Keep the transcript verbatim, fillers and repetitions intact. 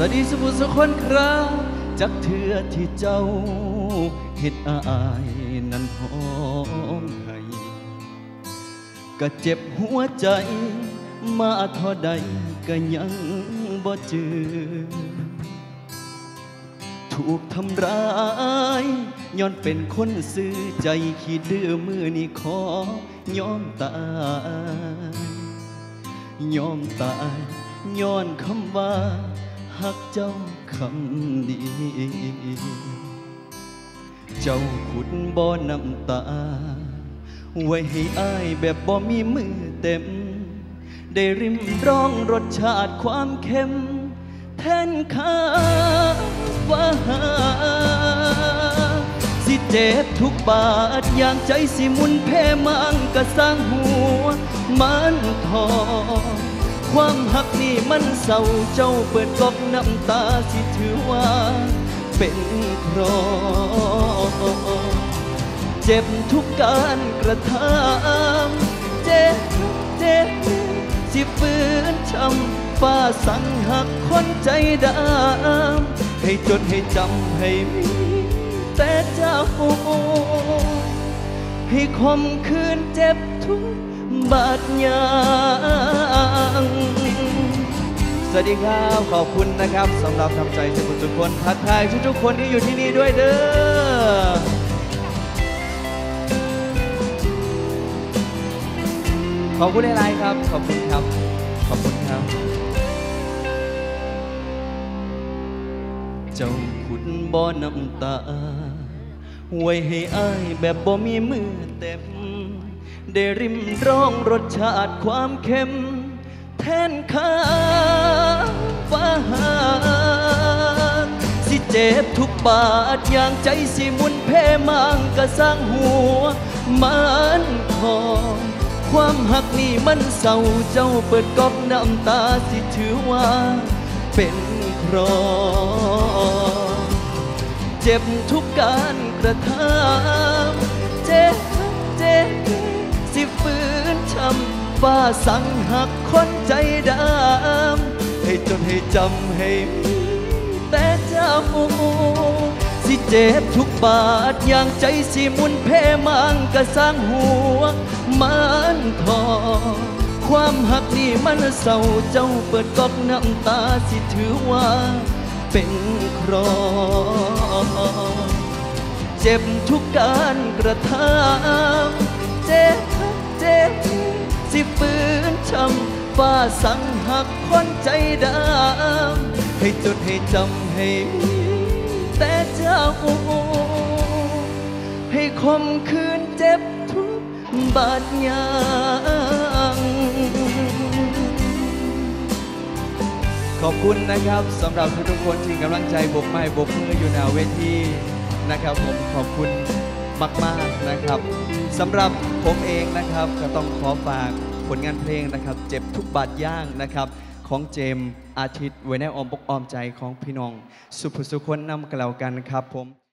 วัสดีสุภุสุคนครับจักเถื่อที่เจ้าเฮ็ดอายนั้นหอมให้ก็เจ็บหัวใจมาเท่าใดก็ยังบ่เจอถูกทำร้ายย้อนเป็นคนซื่อใจขี้ดื้อมือนี่ขอยอมตายยอมตายย้อนคำว่าหักเจ้าคำดีเจ้าขุดบ่อน้ำตาไว้ให้อายแบบบ่มีมือเต็มได้ริมร้องรสชาติความเค็มแทนข้าว่าสิเจ็บทุกบาทอย่างใจสิมุนเพมังก็สร้างหัวมันทอความหักนี่มันเศร้าเจ้าเปิดกอกน้ำตาสิถือว่าเป็นเคราะห์เจ็บทุกการกระทำเจ็บเจ็บสิฝืนช้ำฟ้าสั่งหักคนใจดำให้จดให้จำให้มีแต่เจ้าให้คมคืนเจ็บทุกบาดยางสวัสดีครับขอบคุณนะครับสำหรับทำใจทุกทุกคนทักทายทุกๆคนที่อยู่ที่นี่ด้วยเด้อขอบคุณในไลน์ครับขอบคุณครับขอบคุณครับเจ้าขุดบ่อน้ำตาไว้ให้อายแบบบ่มีมือเต็มได้ริมร้องรสชาติความเค็มแทนข้าฟ้าสิเจ็บทุกบาทอย่างใจสิมุนเพมังก็สร้างหัวมันทองความหักนี่มันเศร้าเจ้าเปิดกอกน้ำตาสิถือว่าเป็นเคราะห์เจ็บทุกการกระทำเจ็บเจ็บสิฝืนช้ำฟ้าสั่งหักคนใจดำให้จนให้จำให้มีแต่เจ้าสิเจ็บทุกบาทอย่างใจสิมุนเพมังก็สร้างหัวมันทอความหักนี่มันเศร้าเจ้าเปิดกอกน้ำตาสิถือว่าเป็นเคราะห์เจ็บทุกการกระทำเจ็บเจ็บสิฝืนช้ำฟ้าสั่งหักคนใจดำให้จดให้จำให้มีแต่เจ้าให้คมคืนเจ็บทุกบาดยางขอบคุณนะครับสำหรับทุกๆคนที่กำลังใจบกไม้บกมืออยู่หน้าเวทีนะครับผมขอบคุณมากๆนะครับสำหรับผมเองนะครับก็ต้องขอฝากผลงานเพลงนะครับเจ็บทุกบาดย่างนะครับของเจมส์อาทิตย์ไว้ในอ้อมอกอ้อมใจของพี่น้องสุภสุคนนำกล่าวกันครับผม